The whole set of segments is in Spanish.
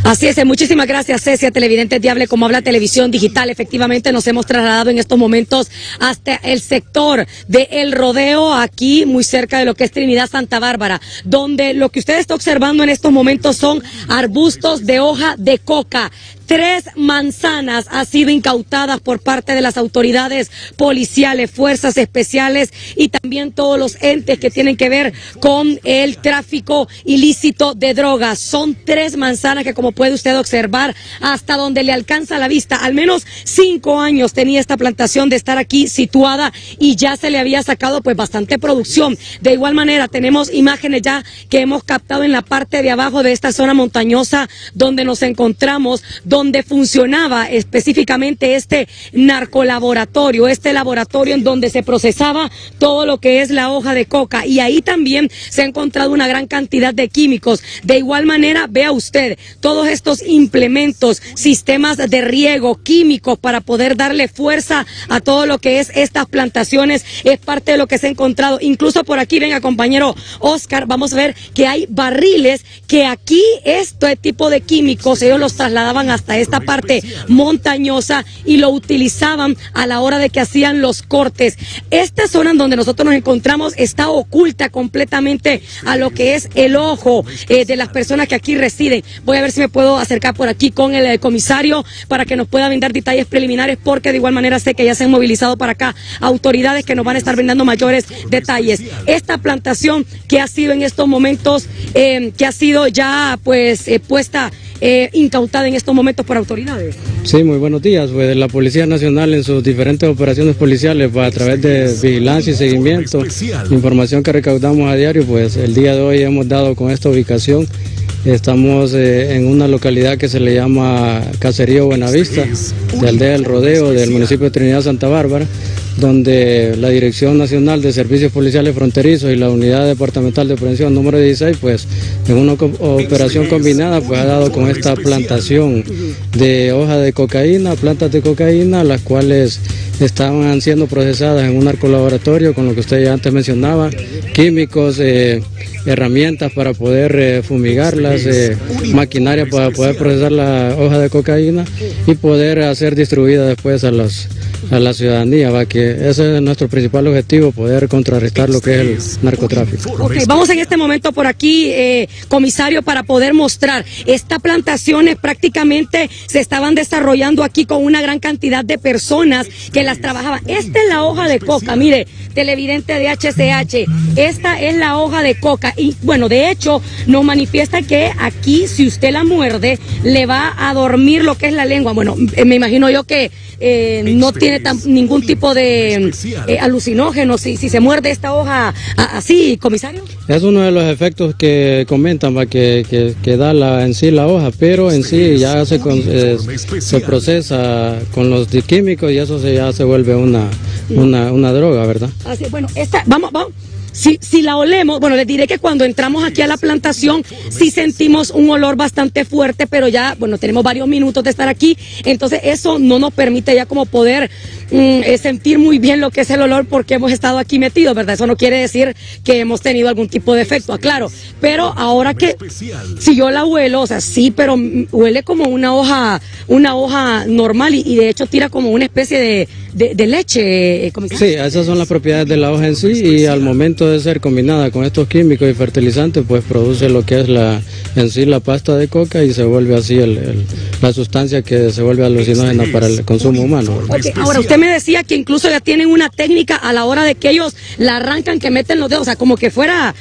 Así es, muchísimas gracias, Cecia, televidente Diable, como habla Televisión Digital. Efectivamente nos hemos trasladado en estos momentos hasta el sector de El Rodeo, aquí muy cerca de lo que es Trinidad Santa Bárbara, donde lo que usted está observando en estos momentos son arbustos de hoja de coca. 3 manzanas han sido incautadas por parte de las autoridades policiales, fuerzas especiales y también todos los entes que tienen que ver con el tráfico ilícito de drogas. Son 3 manzanas que, como puede usted observar, hasta donde le alcanza la vista, al menos 5 años tenía esta plantación de estar aquí situada y ya se le había sacado pues bastante producción. De igual manera tenemos imágenes ya que hemos captado en la parte de abajo de esta zona montañosa donde nos encontramos, donde funcionaba específicamente este narcolaboratorio, este laboratorio en donde se procesaba todo lo que es la hoja de coca, y ahí también se ha encontrado una gran cantidad de químicos. De igual manera, vea usted, todos estos implementos, sistemas de riego, químicos para poder darle fuerza a todo lo que es estas plantaciones, es parte de lo que se ha encontrado. Incluso por aquí, venga compañero Oscar, vamos a ver que hay barriles que aquí este tipo de químicos ellos los trasladaban hasta esta parte montañosa y lo utilizaban a la hora de que hacían los cortes. Esta zona en donde nosotros nos encontramos está oculta completamente a lo que es el ojo de las personas que aquí residen. Voy a ver si me puedo acercar por aquí con el comisario para que nos pueda brindar detalles preliminares, porque de igual manera sé que ya se han movilizado para acá autoridades que nos van a estar brindando mayores detalles. Esta plantación que ha sido en estos momentos, que ha sido ya pues puesta incautada en estos momentos por autoridades. Sí, muy buenos días. Pues la Policía Nacional en sus diferentes operaciones policiales, pues, a través de vigilancia y seguimiento, información que recaudamos a diario, pues el día de hoy hemos dado con esta ubicación. Estamos en una localidad que se le llama Caserío Buenavista, de Aldea del Rodeo, del municipio de Trinidad Santa Bárbara, donde la Dirección Nacional de Servicios Policiales Fronterizos y la Unidad Departamental de Prevención número 16, pues en una operación combinada, pues ha dado con esta plantación de hoja de cocaína, plantas de cocaína, las cuales estaban siendo procesadas en un narcolaboratorio, con lo que usted ya antes mencionaba, químicos, herramientas para poder fumigarlas, maquinaria para poder procesar la hoja de cocaína y poder ser distribuida después a la ciudadanía, ¿va? Que ese es nuestro principal objetivo, poder contrarrestar lo que es el narcotráfico. Okay, vamos en este momento por aquí, comisario, para poder mostrar. Estas plantaciones prácticamente se estaban desarrollando aquí con una gran cantidad de personas que las trabajaban. Esta es la hoja de coca, mire, televidente de HCH, esta es la hoja de coca y bueno, de hecho nos manifiesta que aquí si usted la muerde le va a dormir lo que es la lengua. Bueno, me imagino yo que no tiene ningún tipo de alucinógeno si se muerde esta hoja así, comisario. Es uno de los efectos que comentan, ¿va? Que da en sí la hoja, pero en sí ya se procesa con los químicos y eso ya se vuelve una droga, ¿verdad? Así, bueno, vamos. Si la olemos, bueno, les diré que cuando entramos aquí a la plantación sí sentimos un olor bastante fuerte, pero ya, bueno, tenemos varios minutos de estar aquí, entonces eso no nos permite ya como poder sentir muy bien lo que es el olor porque hemos estado aquí metidos, ¿verdad? Eso no quiere decir que hemos tenido algún tipo de efecto, aclaro, pero ahora que si yo la huelo, o sea, sí, pero huele como una hoja normal y de hecho tira como una especie de leche, comisario. Sí, esas son las propiedades de la hoja en sí y al momento de ser combinada con estos químicos y fertilizantes, pues produce lo que es en sí la pasta de coca y se vuelve así la sustancia que se vuelve alucinógena para el consumo humano. Okay, ahora usted me decía que incluso ya tienen una técnica a la hora de que ellos la arrancan, que meten los dedos, o sea, como que fuera,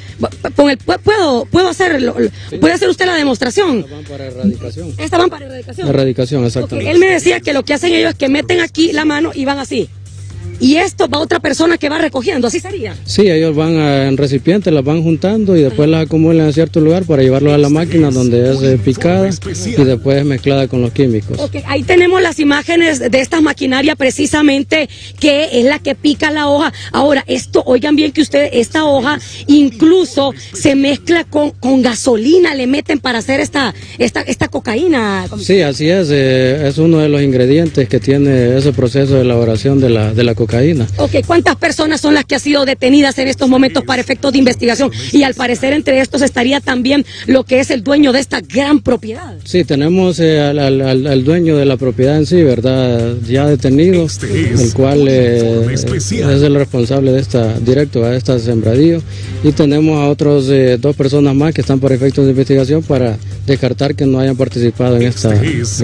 puedo hacerlo, sí. ¿Puede hacer usted la demostración? Esta van para erradicación. Esta van para erradicación. Erradicación, exactamente. Okay, él me decía que lo que hacen ellos es que meten aquí la mano y van así. Y esto va otra persona que va recogiendo, ¿así sería? Sí, ellos van en recipientes, las van juntando y después las acumulan en cierto lugar para llevarlos a la máquina donde es picada y después mezclada con los químicos. Okay, ahí tenemos las imágenes de esta maquinaria precisamente que es la que pica la hoja. Ahora, esto, oigan bien que esta hoja incluso se mezcla con gasolina, le meten para hacer esta cocaína. Sí, así es uno de los ingredientes que tiene ese proceso de elaboración de la cocaína. cocaína. Ok, ¿cuántas personas son las que han sido detenidas en estos momentos para efectos de investigación? Y al parecer entre estos estaría también lo que es el dueño de esta gran propiedad. Sí, tenemos al dueño de la propiedad en sí, ¿verdad? Ya detenido, el cual es el responsable de directo a esta sembradío. Y tenemos a otros 2 personas más que están por efectos de investigación para descartar que no hayan participado en esta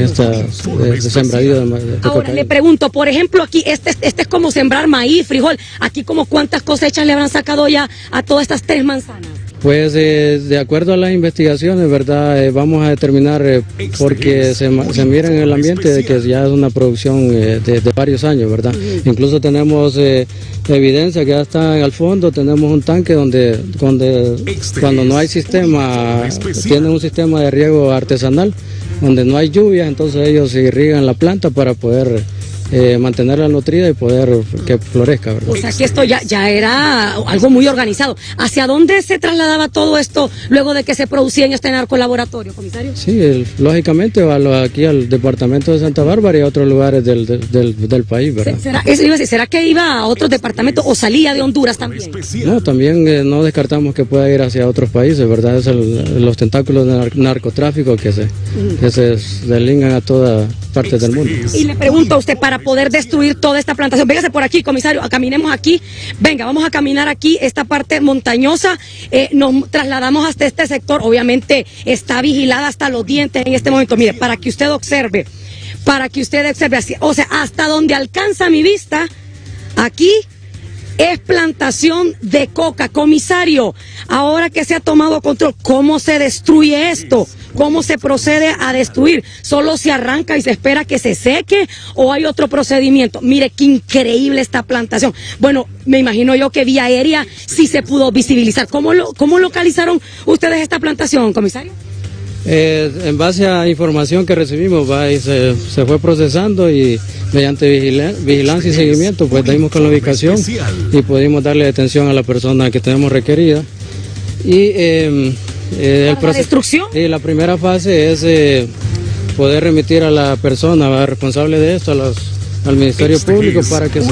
sembradío de Ahora cocaína. le pregunto, por ejemplo, aquí este es como sembrar maíz, frijol. Aquí como cuántas cosechas le habrán sacado ya a todas estas 3 manzanas. Pues de acuerdo a las investigaciones, ¿verdad? Vamos a determinar, porque se mira en el ambiente de que ya es una producción de varios años, ¿verdad? Incluso tenemos evidencia que ya está al fondo, tenemos un tanque donde cuando no hay sistema, tienen un sistema de riego artesanal, donde no hay lluvia, entonces ellos irrigan la planta para poder mantenerla nutrida y poder que florezca, ¿verdad? O sea que esto ya era algo muy organizado. ¿Hacia dónde se trasladaba todo esto luego de que se producía en este narcolaboratorio, comisario? Sí, lógicamente va aquí al departamento de Santa Bárbara y a otros lugares del país, ¿verdad? ¿Será que iba a otros departamentos o salía de Honduras también? No, también no descartamos que pueda ir hacia otros países, ¿verdad? Es los tentáculos del narcotráfico que se deslingan a todas partes del mundo. Y le pregunto a usted, para poder destruir toda esta plantación, véngase por aquí, comisario, caminemos aquí, venga, vamos a caminar aquí, esta parte montañosa, nos trasladamos hasta este sector, obviamente está vigilada hasta los dientes en este momento, mire, para que usted observe así, o sea, hasta donde alcanza mi vista, aquí es plantación de coca. Comisario, ahora que se ha tomado control, ¿cómo se destruye esto? ¿Cómo se procede a destruir? ¿Solo se arranca y se espera que se seque o hay otro procedimiento? Mire, qué increíble esta plantación. Bueno, me imagino yo que vía aérea sí se pudo visibilizar. ¿Cómo localizaron ustedes esta plantación, comisario? En base a información que recibimos, se fue procesando y mediante vigilancia y seguimiento, pues dimos con la ubicación y pudimos darle detención a la persona que tenemos requerida. Y ¿La destrucción? La primera fase es poder remitir a la persona responsable de esto al Ministerio Público para que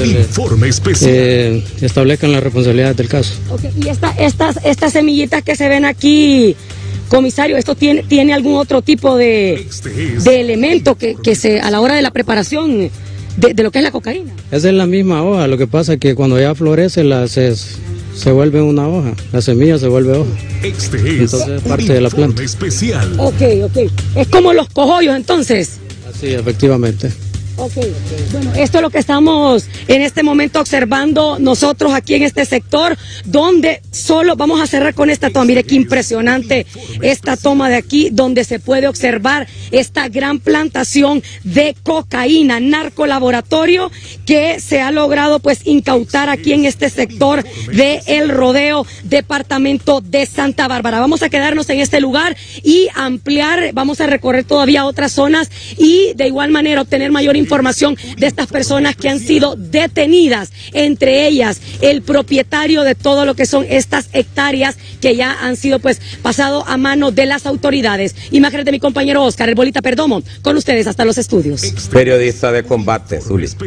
se le establezcan las responsabilidades del caso. Okay. Y estas semillitas que se ven aquí, comisario, ¿esto tiene algún otro tipo de elemento que a la hora de la preparación de lo que es la cocaína? Esa es la misma hoja, lo que pasa es que cuando ya florece se vuelve una hoja, la semilla se vuelve hoja. Entonces es parte de la planta. Ok. Es como los cogollos entonces. Así, efectivamente. Ok. Bueno, esto es lo que estamos en este momento observando nosotros aquí en este sector, donde solo vamos a cerrar con esta toma. Mire qué impresionante esta toma de aquí, donde se puede observar esta gran plantación de cocaína, narcolaboratorio que se ha logrado pues incautar aquí en este sector de El Rodeo, departamento de Santa Bárbara. Vamos a quedarnos en este lugar y ampliar, vamos a recorrer todavía otras zonas y de igual manera obtener mayor información de estas personas que han sido detenidas, entre ellas el propietario de todo lo que son estas hectáreas que ya han sido pues pasado a mano de las autoridades. Imágenes de mi compañero Oscar, el Bolita Perdomo, con ustedes hasta los estudios. Periodista de combate, Zuli.